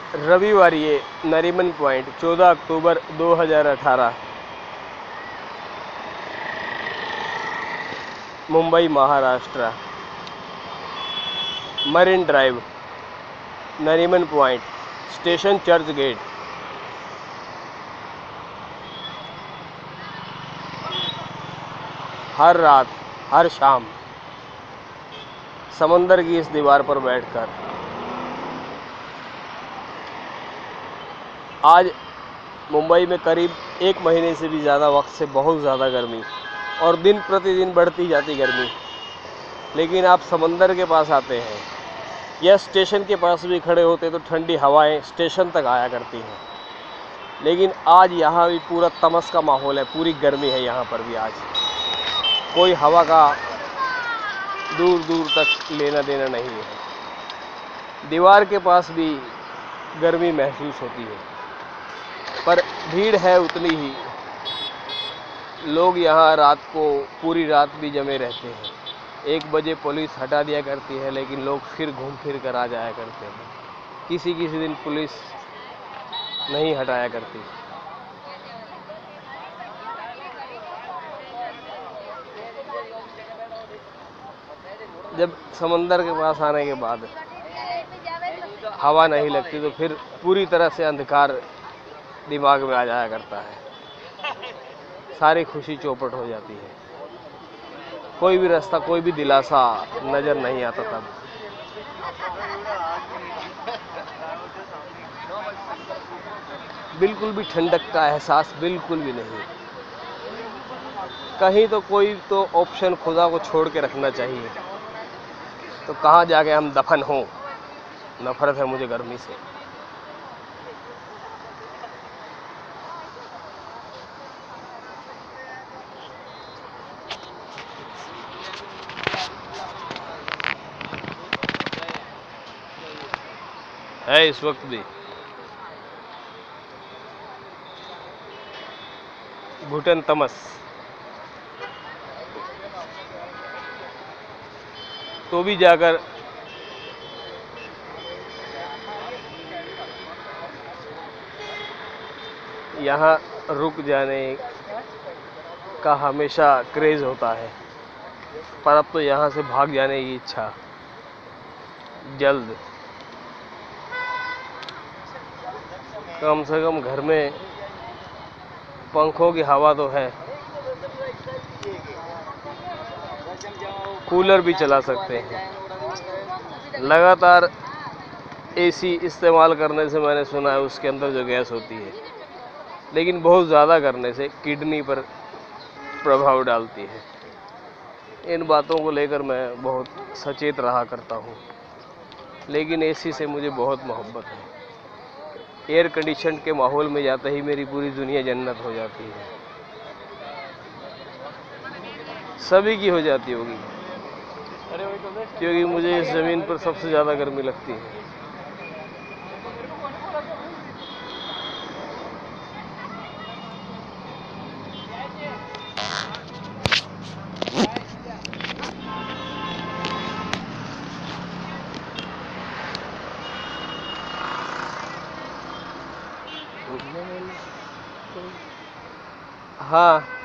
रविवार ये Nariman Point 14 October 2018 Mumbai Maharashtra. Marine Drive, Nariman Point, station Churchgate. हर रात हर शाम समंदर की इस दीवार पर बैठकर आज मुंबई में करीब 1 महीने से भी ज़्यादा वक्त से बहुत ज़्यादा गर्मी और दिन प्रतिदिन बढ़ती जाती गर्मी। लेकिन आप समंदर के पास आते हैं या स्टेशन के पास भी खड़े होते तो ठंडी हवाएं स्टेशन तक आया करती हैं। लेकिन आज यहाँ भी पूरा तमस का माहौल है, पूरी गर्मी है यहाँ पर भी। आज कोई हवा का दूर दूर तक लेना देना नहीं है। दीवार के पास भी गर्मी महसूस होती है, पर भीड़ है उतनी ही। लोग यहाँ रात को पूरी रात भी जमे रहते हैं। 1 बजे पुलिस हटा दिया करती है, लेकिन लोग फिर घूम फिर कर आ जाया करते हैं। किसी किसी दिन पुलिस नहीं हटाया करती। जब समंदर के पास आने के बाद हवा नहीं लगती तो फिर पूरी तरह से अंधकार दिमाग में आ जाया करता है। सारी खुशी चौपट हो जाती है। कोई भी रास्ता, कोई भी दिलासा नज़र नहीं आता तब। बिल्कुल भी ठंडक का एहसास बिल्कुल भी नहीं। कहीं तो कोई तो ऑप्शन खुदा को छोड़ के रखना चाहिए, तो कहाँ जाके हम दफन हों। नफरत है मुझे गर्मी से। है इस वक्त भी घुटन तमस। तो भी जाकर यहाँ रुक जाने का हमेशा क्रेज होता है, पर अब तो यहाँ से भाग जाने की इच्छा। जल्द कम से कम घर में पंखों की हवा तो है, कूलर भी चला सकते हैं। लगातार एसी इस्तेमाल करने से मैंने सुना है उसके अंदर जो गैस होती है, लेकिन बहुत ज़्यादा करने से किडनी पर प्रभाव डालती है। इन बातों को लेकर मैं बहुत सचेत रहा करता हूँ, लेकिन एसी से मुझे बहुत मोहब्बत है। एयर कंडीशन के माहौल में जाते ही मेरी पूरी दुनिया जन्नत हो जाती है। सभी की हो जाती होगी, क्योंकि मुझे इस ज़मीन पर सबसे ज़्यादा गर्मी लगती है। हाँ।